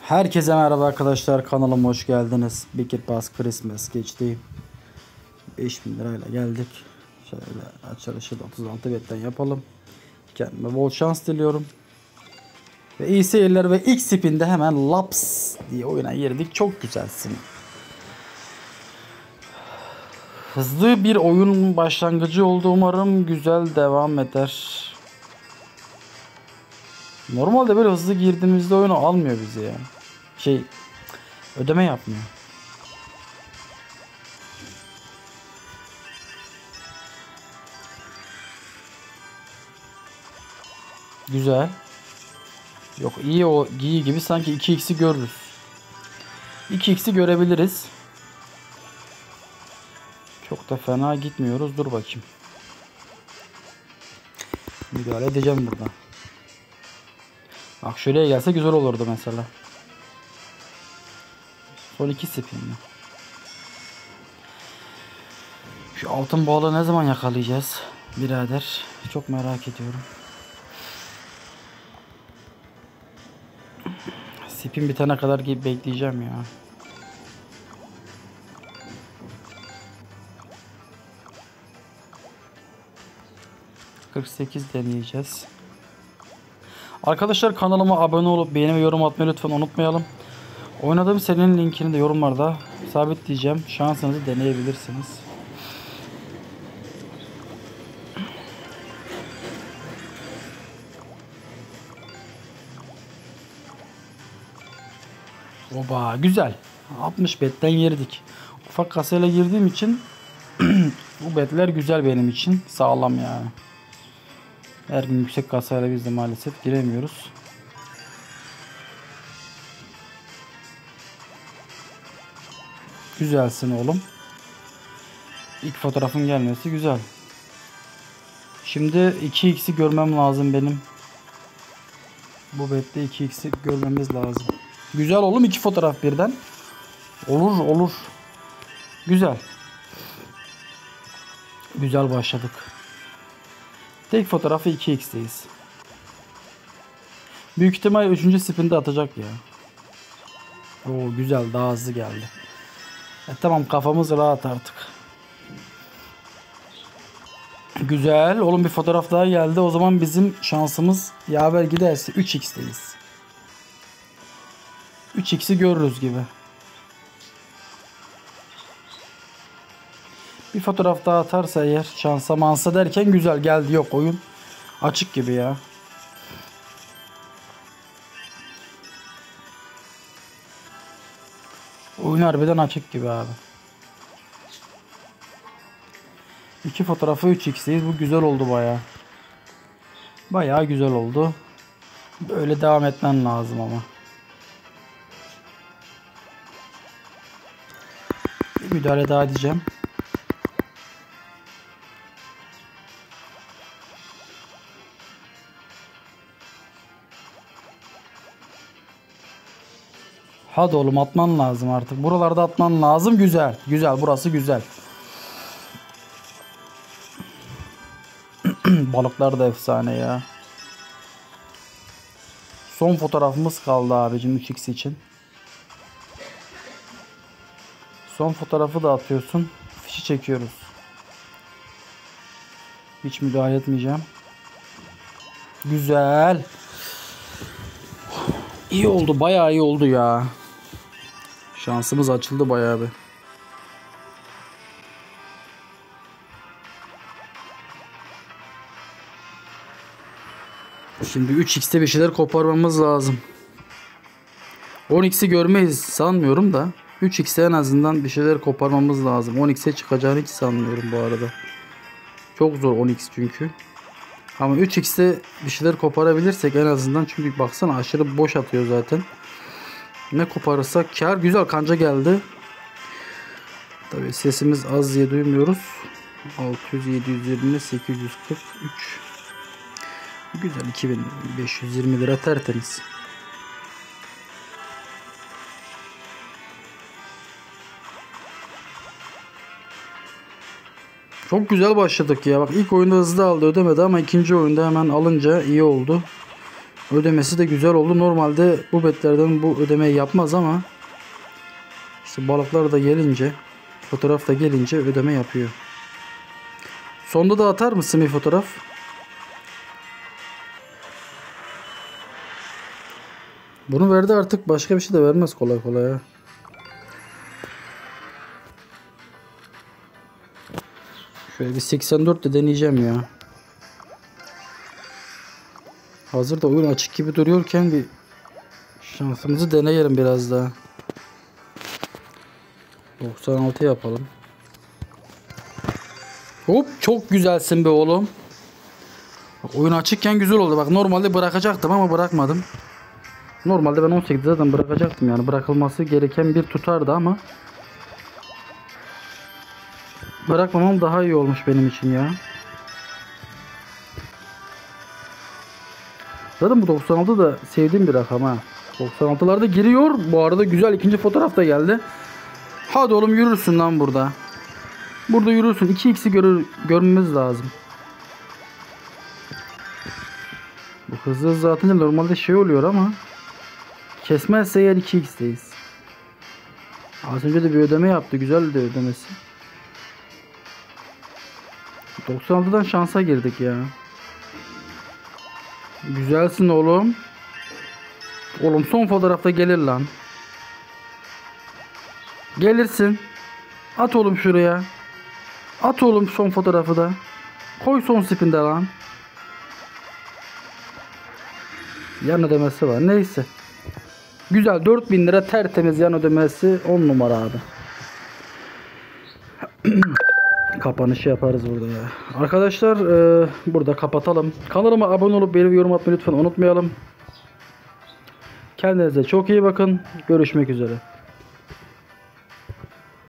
Herkese merhaba arkadaşlar, kanalıma hoş geldiniz. Big Hit Pass Christmas geçti. 5000 lirayla geldik. Şöyle açılışı da 36 betten yapalım. Kendime bol şans diliyorum. Ve iyi seyirler ve ilk spinde hemen laps diye oyuna girdik. Çok güzelsin. Hızlı bir oyun başlangıcı oldu, umarım güzel devam eder. Normalde böyle hızlı girdiğimizde oyunu almıyor bizi ya. Ödeme yapmıyor. Güzel. Yok, iyi gibi sanki 2x'i görürüz. 2x'i görebiliriz. Çok da fena gitmiyoruz. Dur bakayım. Müdahale edeceğim burada. Bak şuraya gelse güzel olurdu mesela. Son 2 spin mi? Şu altın balığı ne zaman yakalayacağız birader? Çok merak ediyorum. Spin bitene kadar bekleyeceğim ya. ...48 deneyeceğiz. Arkadaşlar, kanalıma abone olup beğeni ve yorum atmayı lütfen unutmayalım. Oynadığım serinin linkini de yorumlarda sabitleyeceğim. Şansınızı deneyebilirsiniz. Oba, güzel. 60 betten girdik. Ufak kasayla girdiğim için bu betler güzel benim için. Sağlam yani. Her gün yüksek kasayla biz de maalesef giremiyoruz. Güzelsin oğlum. İlk fotoğrafın gelmesi güzel. Şimdi 2x'i görmem lazım benim. Bu bette 2x'i görmemiz lazım. Güzel oğlum, 2 fotoğraf birden. Olur. Güzel. Güzel başladık. Tek fotoğrafı 2x'teyiz. Büyük ihtimal 3. spinde atacak ya. Oo, güzel, daha hızlı geldi. Tamam, kafamız rahat artık. Güzel oğlum, bir fotoğraf daha geldi. O zaman bizim şansımız yaver giderse 3x'teyiz. 3x'i görürüz gibi. Bir fotoğraf daha atarsa eğer, şansa mansa derken güzel geldi. Yok, oyun açık gibi ya. Oyun harbiden açık gibi abi. 2 fotoğrafı 3x'deyiz. Bu güzel oldu baya. Baya güzel oldu. Böyle devam etmen lazım ama. Bir müdahale daha edeceğim. Hadi oğlum, atman lazım artık. Buralarda atman lazım. Güzel. Güzel. Burası güzel. Balıklar da efsane ya. Son fotoğrafımız kaldı abicim 3x için. Son fotoğrafı da atıyorsun. Fişi çekiyoruz. Hiç müdahale etmeyeceğim. Güzel. İyi oldu. Bayağı iyi oldu ya. Şansımız açıldı bayağı bir. Şimdi 3x'te bir şeyler koparmamız lazım. 10x'i görmeyiz sanmıyorum da 3x'te en azından bir şeyler koparmamız lazım. 10x'e çıkacağını hiç sanmıyorum bu arada. Çok zor 10x çünkü. Ama 3x'te bir şeyler koparabilirsek en azından, çünkü baksana aşırı boş atıyor zaten. Ne koparırsak kar. Güzel, kanca geldi. Tabii sesimiz az diye duymuyoruz. 600, 720, 843. Güzel, 2520 lira tertemiz. Çok güzel başladık ya. Bak, ilk oyunda hızlı aldı, ödemedi ama ikinci oyunda hemen alınca iyi oldu. Ödemesi de güzel oldu. Normalde bu betlerden bu ödemeyi yapmaz ama işte balıklar da gelince, fotoğraf da gelince ödeme yapıyor. Sonda da atar mısın bir fotoğraf? Bunu verdi, artık başka bir şey de vermez kolay kolay ya. Şöyle bir 84 de deneyeceğim ya. Hazır da oyun açık gibi duruyorken bir şansımızı deneyelim biraz daha. 96 yapalım. Hop, çok güzelsin be oğlum. Bak, oyun açıkken güzel oldu. Bak normalde bırakacaktım ama bırakmadım. Normalde ben 18'de zaten bırakacaktım, yani bırakılması gereken bir tutardı ama bırakmamam daha iyi olmuş benim için ya. Zaten bu 96 da sevdiğim bir rakam ha. 96'larda giriyor. Bu arada güzel ikinci fotoğraf da geldi. Hadi oğlum, yürürsün lan burada. Burada yürürsün. 2x'i görmemiz lazım. Bu hızlı hızlı atınca normalde şey oluyor ama kesmezse eğer 2x'teyiz. Az önce de bir ödeme yaptı. Güzeldi ödemesi. 96'dan şansa girdik ya. Güzelsin oğlum. Oğlum son fotoğrafta gelir lan. Gelirsin. At oğlum şuraya. At oğlum son fotoğrafı da. Koy son spinde lan. Yan ödemesi var. Neyse. Güzel, 4000 lira tertemiz yan ödemesi, 10 numara abi. Kapanışı yaparız burada ya. Arkadaşlar burada kapatalım. Kanalıma abone olup beğeni ve yorum atmayı lütfen unutmayalım. Kendinize çok iyi bakın. Görüşmek üzere.